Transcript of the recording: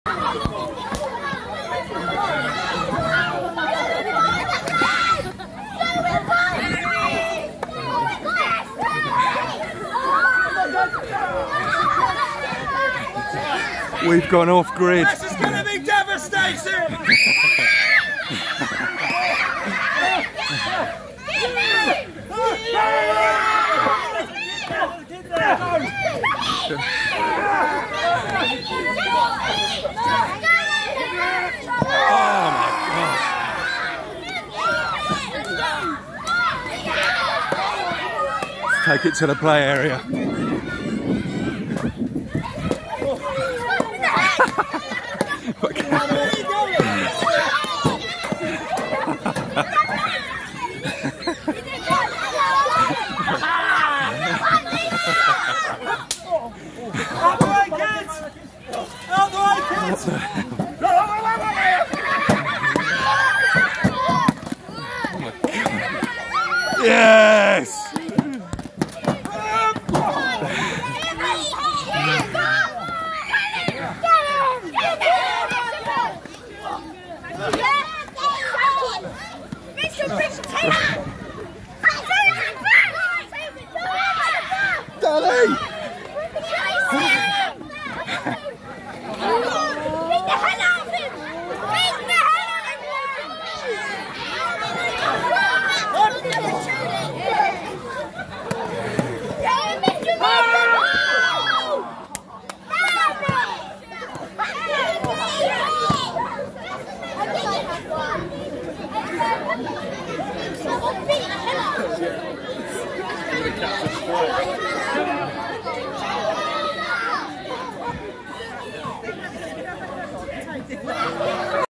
We've gone off grid. This is going to be devastating! Oh my gosh. Let's take it to the play area. Out the way, kids! Out the way, kids! Yes! Danny! Catch the